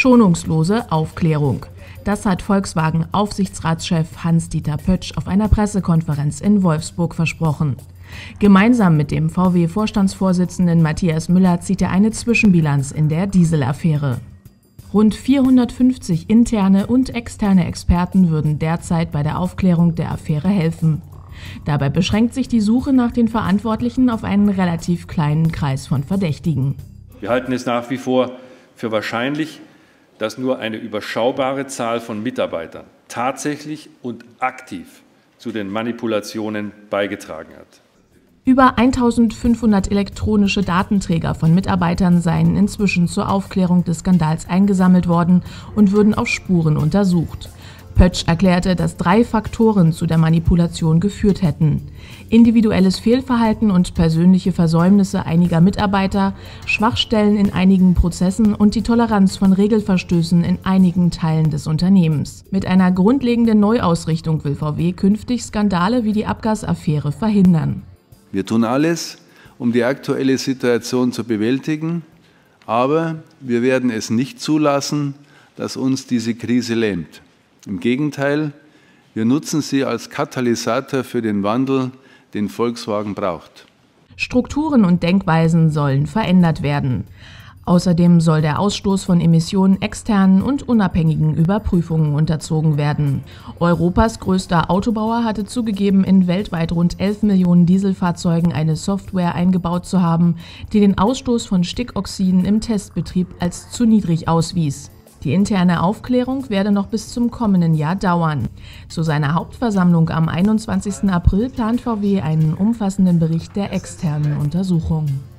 Schonungslose Aufklärung. Das hat Volkswagen-Aufsichtsratschef Hans-Dieter Pötsch auf einer Pressekonferenz in Wolfsburg versprochen. Gemeinsam mit dem VW-Vorstandsvorsitzenden Matthias Müller zieht er eine Zwischenbilanz in der Dieselaffäre. Rund 450 interne und externe Experten würden derzeit bei der Aufklärung der Affäre helfen. Dabei beschränkt sich die Suche nach den Verantwortlichen auf einen relativ kleinen Kreis von Verdächtigen. Wir halten es nach wie vor für wahrscheinlich, dass nur eine überschaubare Zahl von Mitarbeitern tatsächlich und aktiv zu den Manipulationen beigetragen hat. Über 1500 elektronische Datenträger von Mitarbeitern seien inzwischen zur Aufklärung des Skandals eingesammelt worden und würden auf Spuren untersucht. Pötsch erklärte, dass 3 Faktoren zu der Manipulation geführt hätten: individuelles Fehlverhalten und persönliche Versäumnisse einiger Mitarbeiter, Schwachstellen in einigen Prozessen und die Toleranz von Regelverstößen in einigen Teilen des Unternehmens. Mit einer grundlegenden Neuausrichtung will VW künftig Skandale wie die Abgasaffäre verhindern. Wir tun alles, um die aktuelle Situation zu bewältigen, aber wir werden es nicht zulassen, dass uns diese Krise lähmt. Im Gegenteil, wir nutzen sie als Katalysator für den Wandel, den Volkswagen braucht. Strukturen und Denkweisen sollen verändert werden. Außerdem soll der Ausstoß von Emissionen externen und unabhängigen Überprüfungen unterzogen werden. Europas größter Autobauer hatte zugegeben, in weltweit rund 11 Millionen Dieselfahrzeugen eine Software eingebaut zu haben, die den Ausstoß von Stickoxiden im Testbetrieb als zu niedrig auswies. Die interne Aufklärung werde noch bis zum kommenden Jahr dauern. Zu seiner Hauptversammlung am 21. April plant VW einen umfassenden Bericht der externen Untersuchung.